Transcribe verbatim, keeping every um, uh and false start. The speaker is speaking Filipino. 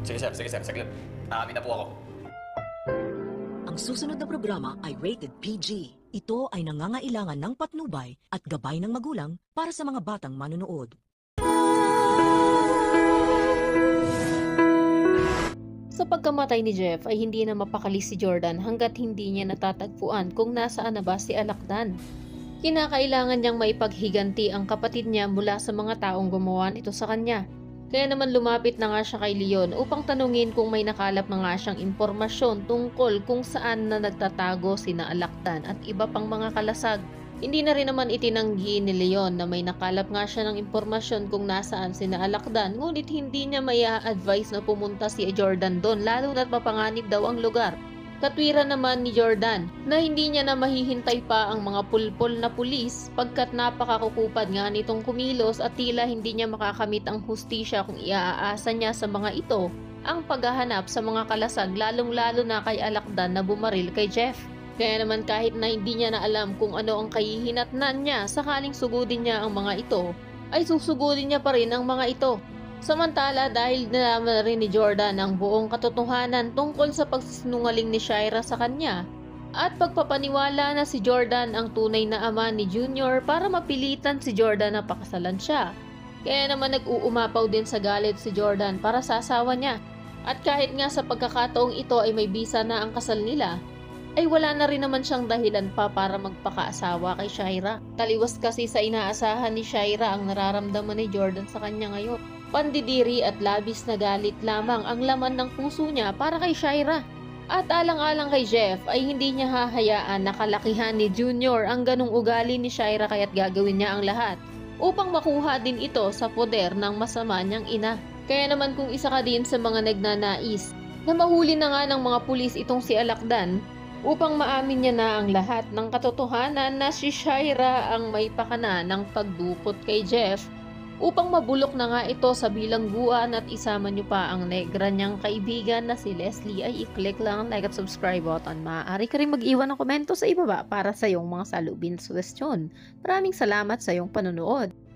Sige sir, sige sir, saglit. Aamin na po ako. Ang susunod na programa ay rated P G. Ito ay nangangailangan ng patnubay at gabay ng magulang para sa mga batang manonood. Sa pagkamatay ni Jeff ay hindi na mapakali si Jordan hanggat hindi niya natatagpuan kung nasaan na ba si Alakdan. Kinakailangan niyang maipaghiganti ang kapatid niya mula sa mga taong gumawa nito sa kanya. Kaya naman lumapit na nga siya kay Leon upang tanungin kung may nakalap na nga siyang impormasyon tungkol kung saan na nagtatago sina Alakdan at iba pang mga kalasag. Hindi na rin naman itinanggi ni Leon na may nakalap nga siya ng impormasyon kung nasaan sina Alakdan, ngunit hindi niya may advice na pumunta si Jordan doon lalo na't mapanganib daw ang lugar. Katwiran naman ni Jordan na hindi niya na mahihintay pa ang mga pulpol na pulis pagkat napakakukupad nga nitong kumilos at tila hindi niya makakamit ang hustisya kung iaasa niya sa mga ito ang paghahanap sa mga kalasag lalong-lalo na kay Alakdan na bumaril kay Jeff. Kaya naman kahit na hindi niya na alam kung ano ang kahihinatnan niya sakaling sugudin niya ang mga ito, ay susugudin niya pa rin ang mga ito. Samantala dahil nalaman rin ni Jordan ang buong katotohanan tungkol sa pagsinungaling ni Shaira sa kanya at pagpapaniwala na si Jordan ang tunay na ama ni Junior para mapilitan si Jordan na pakasalan siya. Kaya naman nag-uumapaw din sa galit si Jordan para sa asawa niya. At kahit nga sa pagkakataong ito ay may bisa na ang kasal nila, ay wala na rin naman siyang dahilan pa para magpakaasawa kay Shaira. Taliwas kasi sa inaasahan ni Shaira ang nararamdaman ni Jordan sa kanya ngayon. Pandidiri at labis na galit lamang ang laman ng puso niya para kay Shaira. At alang-alang kay Jeff ay hindi niya hahayaan na kalakihan ni Junior ang ganong ugali ni Shaira kaya't gagawin niya ang lahat upang makuha din ito sa poder ng masama niyang ina. Kaya naman kung isa ka din sa mga nagnanais na mahuli na nga ng mga pulis itong si Alakdan upang maamin niya na ang lahat ng katotohanan na si Shaira ang may pakana ng pagdukot kay Jeff, upang mabulok na nga ito sa bilangguan at isama nyo pa ang negra niyang kaibigan na si Leslie ay i-click lang ang like at subscribe button. Maaari ka rin mag-iwan ng komento sa ibaba para sa iyong mga salubin suggestion. Maraming salamat sa iyong panonood.